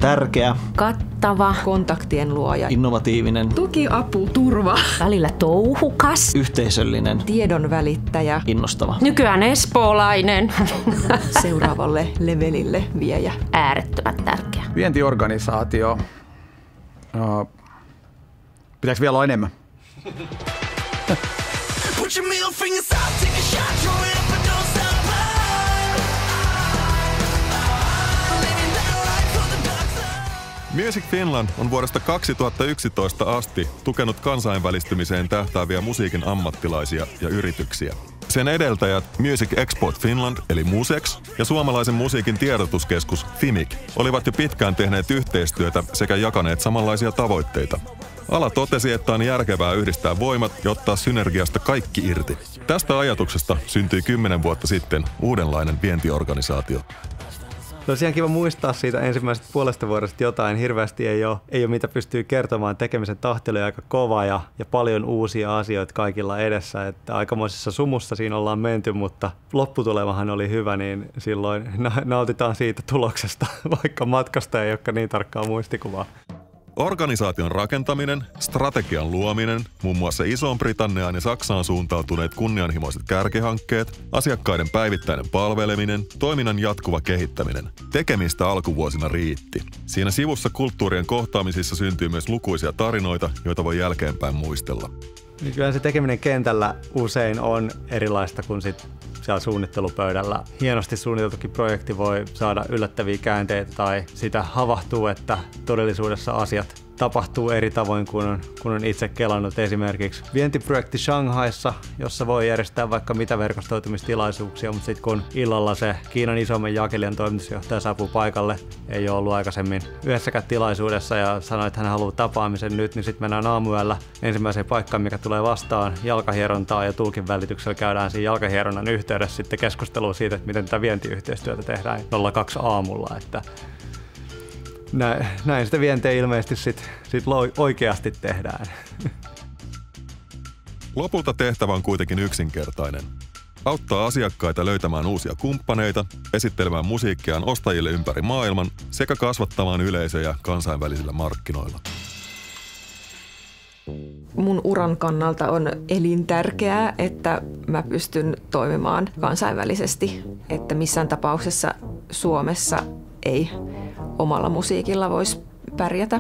Tärkeä. Kattava. Kontaktien luoja. Innovatiivinen. Tuki, apu, turva. Välillä touhukas. Yhteisöllinen. Tiedon välittäjä. Innostava. Nykyään espoolainen. Seuraavalle levelille viejä. Äärettömän tärkeä. Vientiorganisaatio. Pitääkö vielä olla enemmän? Music Finland on vuodesta 2011 asti tukenut kansainvälistymiseen tähtääviä musiikin ammattilaisia ja yrityksiä. Sen edeltäjät Music Export Finland eli MUSEX ja suomalaisen musiikin tiedotuskeskus FIMIC olivat jo pitkään tehneet yhteistyötä sekä jakaneet samanlaisia tavoitteita. Ala totesi, että on järkevää yhdistää voimat ja ottaa synergiasta kaikki irti. Tästä ajatuksesta syntyi 10 vuotta sitten uudenlainen vientiorganisaatio. Tosiaan kiva muistaa siitä ensimmäisestä puolesta vuodesta jotain. Hirveästi ei ole mitä pystyy kertomaan. Tekemisen tahti oli aika kova ja paljon uusia asioita kaikilla edessä. Että aikamoisessa sumussa siinä ollaan menty, mutta lopputulemahan oli hyvä, niin silloin nautitaan siitä tuloksesta, vaikka matkasta ei olekaan niin tarkkaa muistikuvaa. Organisaation rakentaminen, strategian luominen, muun muassa Isoon-Britanniaan ja Saksaan suuntautuneet kunnianhimoiset kärkihankkeet, asiakkaiden päivittäinen palveleminen, toiminnan jatkuva kehittäminen. Tekemistä alkuvuosina riitti. Siinä sivussa kulttuurien kohtaamisissa syntyy myös lukuisia tarinoita, joita voi jälkeenpäin muistella. Kyllä se tekeminen kentällä usein on erilaista kuin sit siellä suunnittelupöydällä. Hienosti suunniteltukin projekti voi saada yllättäviä käänteitä tai sitä havahtuu, että todellisuudessa asiat tapahtuu eri tavoin kuin on itse kelannut. Esimerkiksi vientiprojekti Shanghaissa, jossa voi järjestää vaikka mitä verkostoitumistilaisuuksia, mutta sitten kun illalla se Kiinan isomman jakelijan toimitusjohtaja saapuu paikalle, ei ole ollut aikaisemmin yhdessäkään tilaisuudessa ja sanoi, että hän haluaa tapaamisen nyt, niin sitten mennään aamuyöllä ensimmäiseen paikkaan, mikä tulee vastaan, jalkahierontaa ja tulkin välityksellä käydään siinä jalkahieronnan yhteydessä sitten keskustelua siitä, että miten tätä vientiyhteistyötä tehdään 02 aamulla. Että näin sitä vientiä ilmeisesti sit oikeasti tehdään. Lopulta tehtävä on kuitenkin yksinkertainen. Auttaa asiakkaita löytämään uusia kumppaneita, esittelemään musiikkiaan ostajille ympäri maailman sekä kasvattamaan yleisöjä kansainvälisillä markkinoilla. Mun uran kannalta on elintärkeää, että mä pystyn toimimaan kansainvälisesti, että missään tapauksessa Suomessa ei omalla musiikilla voisi pärjätä.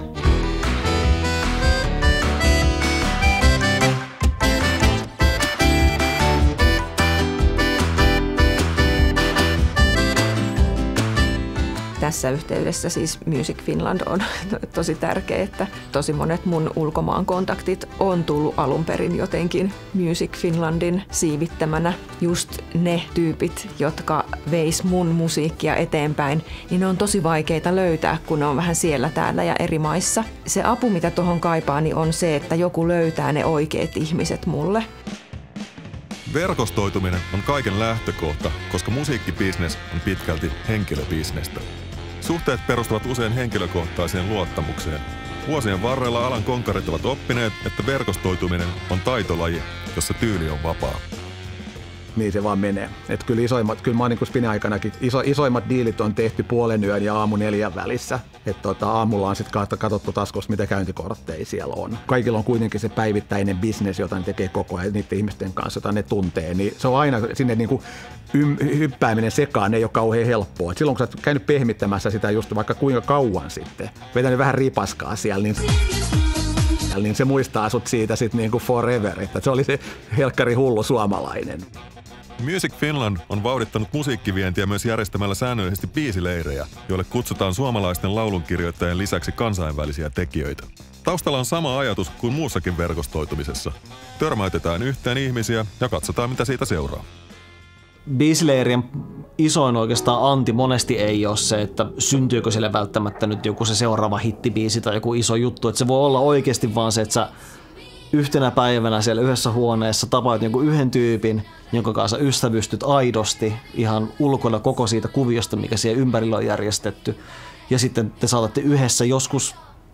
Tässä yhteydessä siis Music Finland on tosi tärkeä, että tosi monet mun ulkomaan kontaktit on tullut alun perin jotenkin Music Finlandin siivittämänä. Just ne tyypit, jotka veis mun musiikkia eteenpäin, niin ne on tosi vaikeita löytää, kun ne on vähän siellä täällä ja eri maissa. Se apu, mitä tuohon kaipaa, niin on se, että joku löytää ne oikeat ihmiset mulle. Verkostoituminen on kaiken lähtökohta, koska musiikkibisnes on pitkälti henkilöbisnestä. Suhteet perustuvat usein henkilökohtaiseen luottamukseen. Vuosien varrella alan konkarit ovat oppineet, että verkostoituminen on taitolaji, jossa tyyli on vapaa. Niin se vaan menee. Että kyllä mä oon niin kuin spin-aikanakin, isoimmat diilit on tehty 0:30 ja 3:00 välissä. Että aamulla on sitten katsottu taskussa, mitä käyntikortteja siellä on. Kaikilla on kuitenkin se päivittäinen business, jota ne tekee koko ajan niiden ihmisten kanssa, jota ne tuntee. Niin se on aina sinne niin kuin hyppääminen sekaan, ei ole kauhean helppoa. Et silloin kun sä oot käynyt pehmittämässä sitä just vaikka kuinka kauan sitten, vetänyt vähän ripaskaa siellä, niin se muistaa sut siitä sitten niin kuin forever. Että se oli se helkkari hullu suomalainen. Music Finland on vauhdittanut musiikkivientiä myös järjestämällä säännöllisesti biisileirejä, joille kutsutaan suomalaisten laulunkirjoittajien lisäksi kansainvälisiä tekijöitä. Taustalla on sama ajatus kuin muussakin verkostoitumisessa. Törmäytetään yhteen ihmisiä ja katsotaan, mitä siitä seuraa. Biisileirien isoin oikeastaan anti monesti ei ole se, että syntyykö sille välttämättä nyt joku se seuraava hittibiisi tai joku iso juttu. Että se voi olla oikeasti vaan se, että sä yhtenä päivänä siellä yhdessä huoneessa tapaat jonkun yhden tyypin, jonka kanssa ystävystyt aidosti ihan ulkona koko siitä kuviosta, mikä siellä ympärillä on järjestetty. Ja sitten te saatatte yhdessä joskus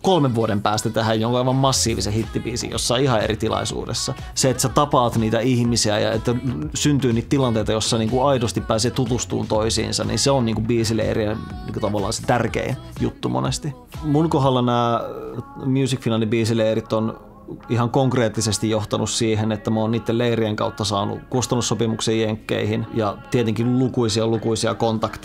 3 vuoden päästä tähän jonkun aivan massiivisen hittibiisin jossain ihan eri tilaisuudessa. Se, että sä tapaat niitä ihmisiä ja että syntyy niitä tilanteita, jossa niinku aidosti pääsee tutustumaan toisiinsa, niin se on niinku biisileirien niinku tavallaan se tärkein juttu monesti. Mun kohdalla nämä Music Finlandin biisileirit on ihan konkreettisesti johtanut siihen, että mä oon niiden leirien kautta saanut kustannussopimuksen jenkkeihin ja tietenkin lukuisia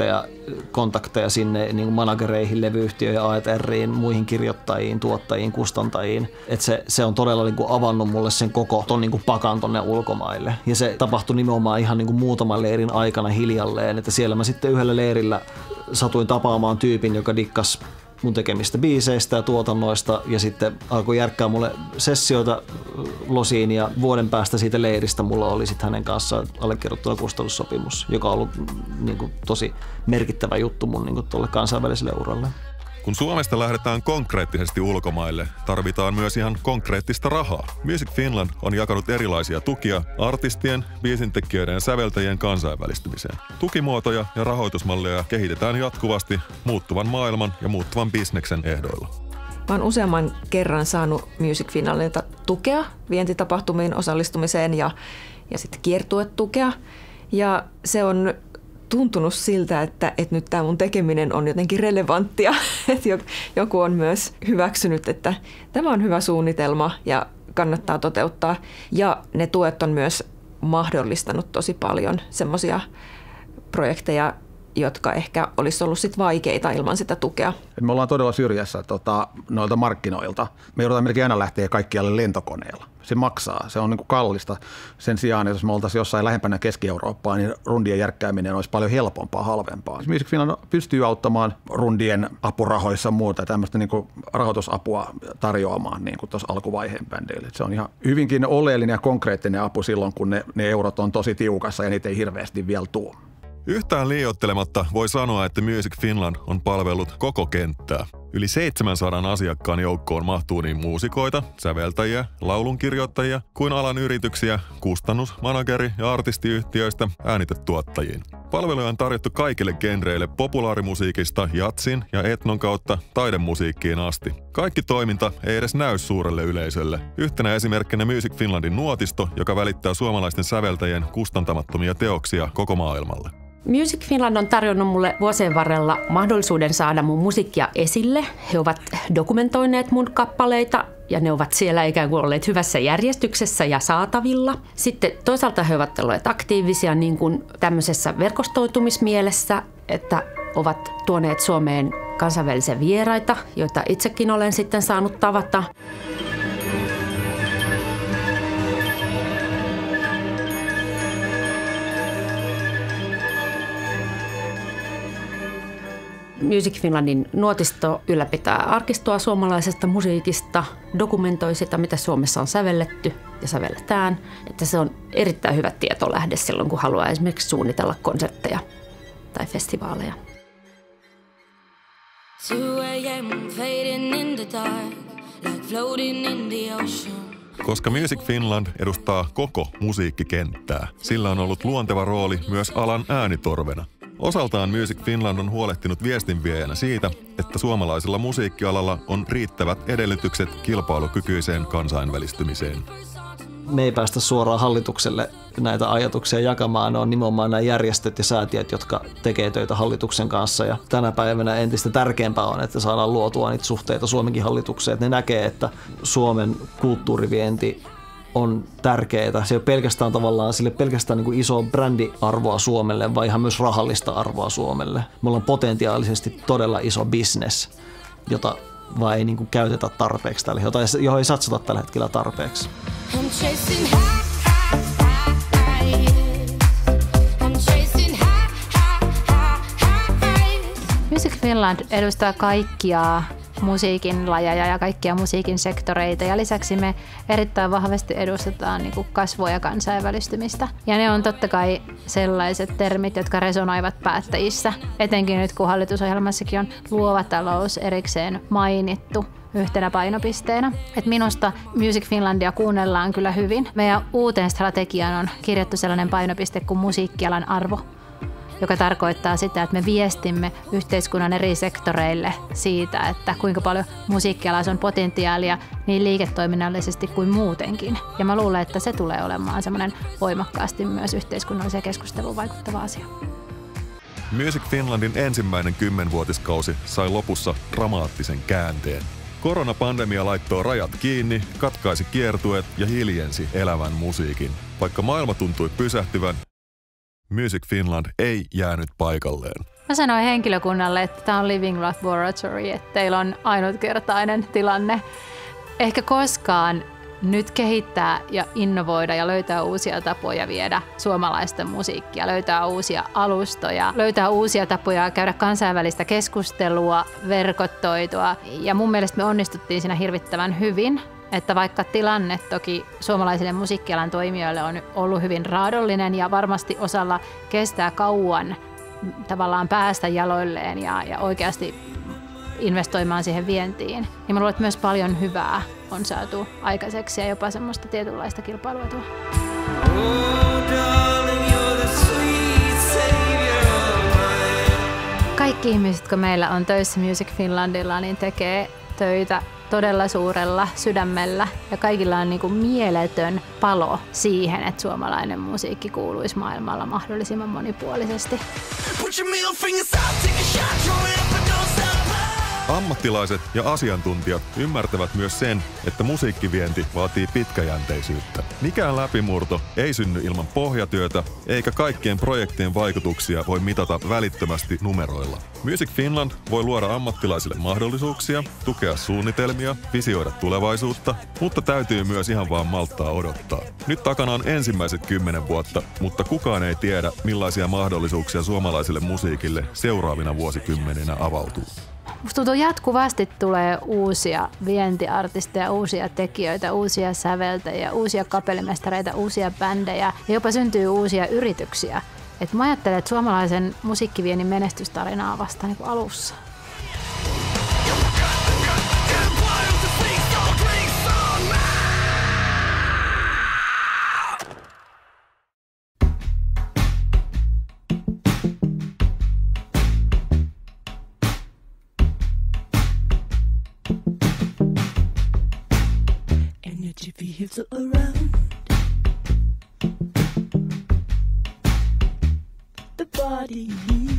kontakteja sinne niin kuin managereihin, levyyhtiöihin, A&Riin, muihin kirjoittajiin, tuottajiin, kustantajiin. Että se on todella niin kuin avannut mulle sen koko ton niin kuin pakan tonne ulkomaille. Ja se tapahtui nimenomaan ihan niin kuin muutaman leirin aikana hiljalleen, että siellä mä sitten yhdellä leirillä satuin tapaamaan tyypin, joka dikkasi mun tekemistä biiseistä ja tuotannoista ja sitten alkoi järkkää mulle sessioita losiin ja vuoden päästä siitä leiristä mulla oli sitten hänen kanssaan allekirjoittuna kustannussopimus, joka on ollut niin kuin tosi merkittävä juttu mun niin kuin tuolle kansainväliselle uralle. Kun Suomesta lähdetään konkreettisesti ulkomaille, tarvitaan myös ihan konkreettista rahaa. Music Finland on jakanut erilaisia tukia artistien, biisintekijöiden ja säveltäjien kansainvälistymiseen. Tukimuotoja ja rahoitusmalleja kehitetään jatkuvasti muuttuvan maailman ja muuttuvan bisneksen ehdoilla. Mä oon useamman kerran saanut Music Finlandilta tukea vientitapahtumiin osallistumiseen ja sitten kiertuetukea. Ja se on tuntunut siltä, että nyt tämä mun tekeminen on jotenkin relevanttia, että joku on myös hyväksynyt, että tämä on hyvä suunnitelma ja kannattaa toteuttaa. Ja ne tuet on myös mahdollistanut tosi paljon semmoisia projekteja, jotka ehkä olisi ollut sit vaikeita ilman sitä tukea. Me ollaan todella syrjässä noilta markkinoilta. Me joudutaan melkein aina lähteä kaikkialle lentokoneella. Se maksaa, se on niin kuin kallista. Sen sijaan, jos me oltaisiin jossain lähempänä Keski-Eurooppaa, niin rundien järkkääminen olisi paljon helpompaa, halvempaa. Music Finland pystyy auttamaan rundien apurahoissa muuta tämmöistä niin kuin rahoitusapua tarjoamaan niin kuin tuossa alkuvaiheen bändeille. Se on ihan hyvinkin oleellinen ja konkreettinen apu silloin, kun ne eurot on tosi tiukassa ja niitä ei hirveästi vielä tule. Yhtään liioittelematta voi sanoa, että Music Finland on palvellut koko kenttää. Yli 700 asiakkaan joukkoon mahtuu niin muusikoita, säveltäjiä, laulunkirjoittajia kuin alan yrityksiä, kustannus-, manageri- ja artistiyhtiöistä äänitetuottajiin. Palveluja on tarjottu kaikille genreille populaarimusiikista jatsin ja etnon kautta taidemusiikkiin asti. Kaikki toiminta ei edes näy suurelle yleisölle. Yhtenä esimerkkinä Music Finlandin nuotisto, joka välittää suomalaisten säveltäjien kustantamattomia teoksia koko maailmalle. Music Finland on tarjonnut mulle vuosien varrella mahdollisuuden saada mun musiikkia esille. He ovat dokumentoineet mun kappaleita ja ne ovat siellä ikään kuin olleet hyvässä järjestyksessä ja saatavilla. Sitten toisaalta he ovat olleet aktiivisia niin kuin tämmöisessä verkostoitumismielessä, että ovat tuoneet Suomeen kansainvälisiä vieraita, joita itsekin olen sitten saanut tavata. Music Finlandin nuotisto ylläpitää arkistoa suomalaisesta musiikista, dokumentoi sitä, mitä Suomessa on sävelletty ja sävelletään. Että se on erittäin hyvä tietolähde silloin, kun haluaa esimerkiksi suunnitella konsertteja tai festivaaleja. Koska Music Finland edustaa koko musiikkikenttää, sillä on ollut luonteva rooli myös alan äänitorvena. Osaltaan Music Finland on huolehtinut viestinviejänä siitä, että suomalaisella musiikkialalla on riittävät edellytykset kilpailukykyiseen kansainvälistymiseen. Me ei päästä suoraan hallitukselle näitä ajatuksia jakamaan. Ne on nimenomaan nämä järjestöt ja säätiöt, jotka tekee töitä hallituksen kanssa. Ja tänä päivänä entistä tärkeämpää on, että saadaan luotua niitä suhteita Suomenkin hallitukseen. Että ne näkee, että Suomen kulttuurivienti on tärkeää. Se ei ole pelkästään tavallaan sille pelkästään niin kuin iso brändiarvoa Suomelle, vaan ihan myös rahallista arvoa Suomelle. Me ollaan potentiaalisesti todella iso business, jota vaan ei niin kuin käytetä tarpeeksi tällä, johon ei satsata tällä hetkellä tarpeeksi. Music Finland edustaa kaikkia musiikin lajeja ja kaikkia musiikin sektoreita ja lisäksi me erittäin vahvasti edustetaan niin kuin kasvua ja kansainvälistymistä. Ja ne on totta kai sellaiset termit, jotka resonoivat päättäjissä, etenkin nyt kun hallitusohjelmassakin on luova talous erikseen mainittu yhtenä painopisteenä. Et minusta Music Finlandia kuunnellaan kyllä hyvin. Meidän uuteen strategiaan on kirjattu sellainen painopiste kuin musiikkialan arvo. joka tarkoittaa sitä, että me viestimme yhteiskunnan eri sektoreille siitä, että kuinka paljon musiikkialassa on potentiaalia niin liiketoiminnallisesti kuin muutenkin. Ja mä luulen, että se tulee olemaan semmoinen voimakkaasti myös yhteiskunnalliseen keskusteluun vaikuttava asia. Music Finlandin ensimmäinen 10-vuotiskausi sai lopussa dramaattisen käänteen. Koronapandemia laittoi rajat kiinni, katkaisi kiertueet ja hiljensi elävän musiikin. Vaikka maailma tuntui pysähtyvän, Music Finland ei jäänyt paikalleen. Mä sanoin henkilökunnalle, että tämä on living laboratory, että teillä on ainutkertainen tilanne. Ehkä koskaan nyt kehittää ja innovoida ja löytää uusia tapoja viedä suomalaista musiikkia, löytää uusia alustoja, löytää uusia tapoja käydä kansainvälistä keskustelua, verkottoitua. Ja mun mielestä me onnistuttiin siinä hirvittävän hyvin, että vaikka tilanne toki suomalaisille musiikkialan toimijoille on ollut hyvin raadollinen ja varmasti osalla kestää kauan tavallaan päästä jaloilleen ja oikeasti investoimaan siihen vientiin, niin mä luulen, että myös paljon hyvää on saatu aikaiseksi ja jopa semmoista tietynlaista kilpailuetua. Kaikki ihmiset, jotka meillä on töissä Music Finlandilla, niin tekee töitä todella suurella sydämellä ja kaikilla on niin kuin mieletön palo siihen, että suomalainen musiikki kuuluisi maailmalla mahdollisimman monipuolisesti. Ammattilaiset ja asiantuntijat ymmärtävät myös sen, että musiikkivienti vaatii pitkäjänteisyyttä. Mikään läpimurto ei synny ilman pohjatyötä, eikä kaikkien projektien vaikutuksia voi mitata välittömästi numeroilla. Music Finland voi luoda ammattilaisille mahdollisuuksia, tukea suunnitelmia, visioida tulevaisuutta, mutta täytyy myös ihan vaan malttaa odottaa. Nyt takana on ensimmäiset 10 vuotta, mutta kukaan ei tiedä, millaisia mahdollisuuksia suomalaiselle musiikille seuraavina vuosikymmeninä avautuu. Musta tuntuu, jatkuvasti tulee uusia vientiartisteja, uusia tekijöitä, uusia säveltäjiä, uusia kapellimestareita, uusia bändejä ja jopa syntyy uusia yrityksiä. Et mä ajattelen, että suomalaisen musiikkiviennin menestystarina on vasta niin kuin alussa. Feels around the body,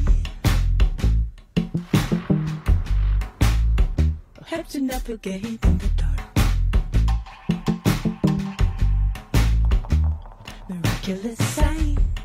helps to navigate in the dark. Miraculous sign.